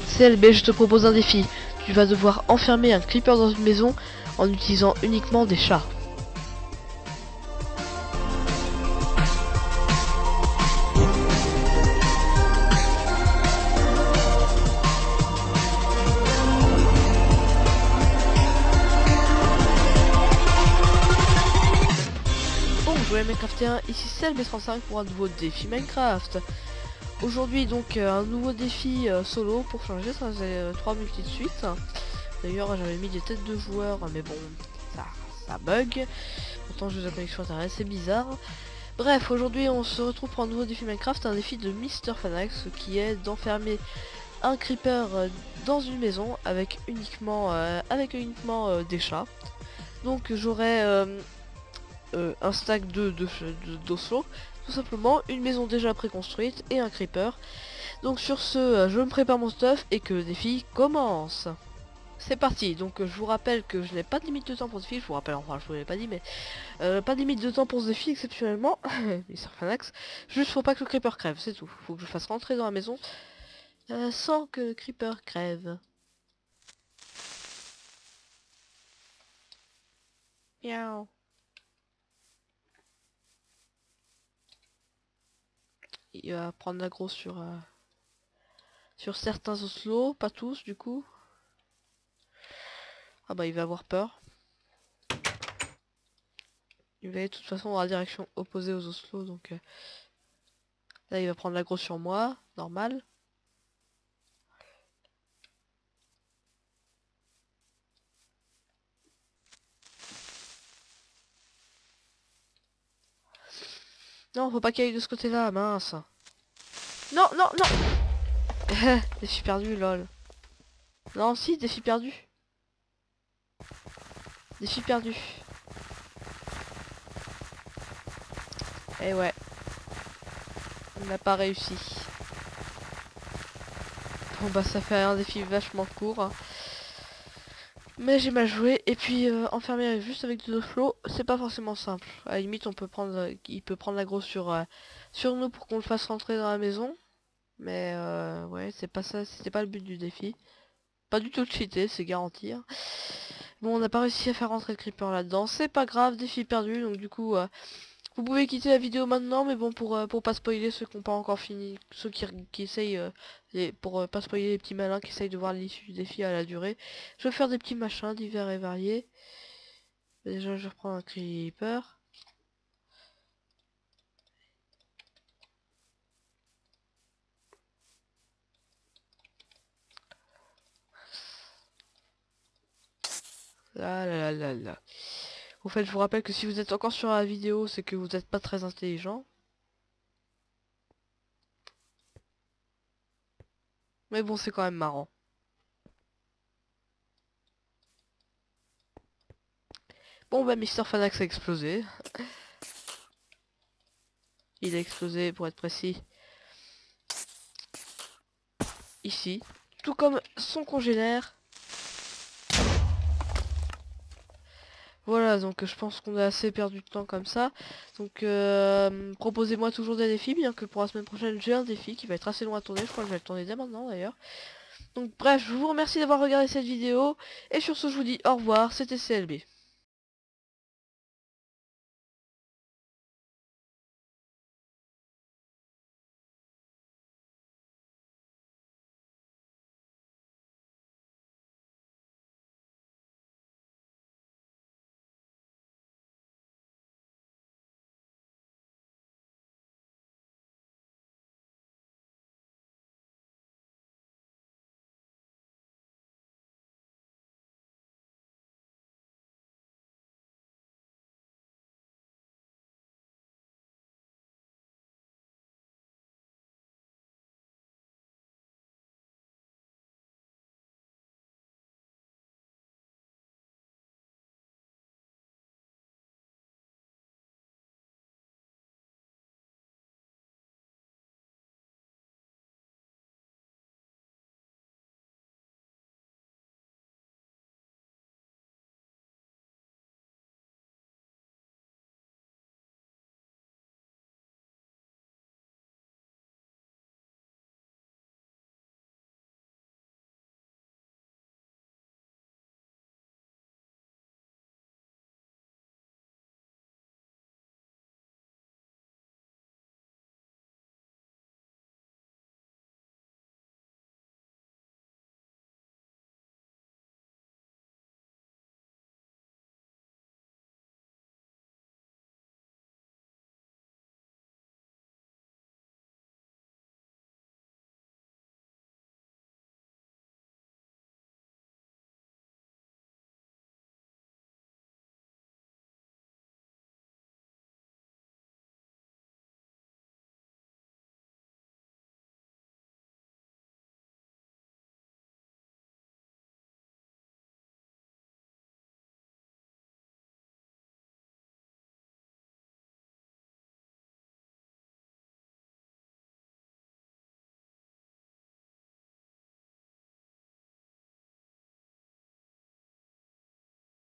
CLB, je te propose un défi. Tu vas devoir enfermer un creeper dans une maison en utilisant uniquement des chats. Bonjour les Minecraftiens, ici CLB35 pour un nouveau défi Minecraft. Aujourd'hui donc un nouveau défi solo pour changer, ça faisait 3 multi de suite. D'ailleurs j'avais mis des têtes de joueurs mais bon ça bug. Pourtant je la connexion internet, c'est bizarre. Bref, aujourd'hui on se retrouve pour un nouveau défi Minecraft, un défi de Mr Fanax qui est d'enfermer un creeper dans une maison avec uniquement des chats. Donc j'aurai un stack d'oslo, tout simplement, une maison déjà préconstruite et un creeper. Donc sur ce, je me prépare mon stuff et que le défi commence. C'est parti. Donc je vous rappelle que je n'ai pas de limite de temps pour ce défi, je vous rappelle, enfin je vous l'ai pas dit, mais pas de limite de temps pour ce défi exceptionnellement. Mr Fanax, juste faut pas que le creeper crève, c'est tout. Faut que je fasse rentrer dans la maison sans que le creeper crève. Miaou. Il va prendre l'aggro sur certains oslos, pas tous du coup. Ah bah il va avoir peur. Il va aller de toute façon dans la direction opposée aux oslos, donc là il va prendre l'aggro sur moi, normal. Non, faut pas qu'il aille de ce côté-là, mince. Non, non, non. Défi perdu, lol. Non, si, défi perdu. Défi perdu. Eh ouais. On n'a pas réussi. Bon bah ça fait un défi vachement court. Hein. Mais j'ai mal joué. Et puis enfermer juste avec des oslos, c'est pas forcément simple. À la limite, il peut prendre l'aggro sur nous pour qu'on le fasse rentrer dans la maison. Mais ouais, c'est pas ça, c'était pas le but du défi. Pas du tout de cheater, c'est garanti. Hein. Bon, on n'a pas réussi à faire rentrer le creeper là-dedans. C'est pas grave, défi perdu. Donc du coup, vous pouvez quitter la vidéo maintenant. Mais bon, pour pas spoiler ceux qui n'ont pas encore fini, ceux qui essayent, pour pas spoiler les petits malins qui essayent de voir l'issue du défi à la durée, je vais faire des petits machins divers et variés. Déjà, je reprends un creeper. Là, là, là, là. Au fait, je vous rappelle que si vous êtes encore sur la vidéo, c'est que vous n'êtes pas très intelligent. Mais bon, c'est quand même marrant. Bon bah Mister Fanax a explosé. Il a explosé pour être précis. Ici. Tout comme son congénère. Voilà, donc je pense qu'on a assez perdu de temps comme ça. Donc proposez-moi toujours des défis, bien que pour la semaine prochaine j'ai un défi qui va être assez long à tourner. Je crois que je vais le tourner dès maintenant d'ailleurs. Donc bref, je vous remercie d'avoir regardé cette vidéo. Et sur ce, je vous dis au revoir, c'était CLB.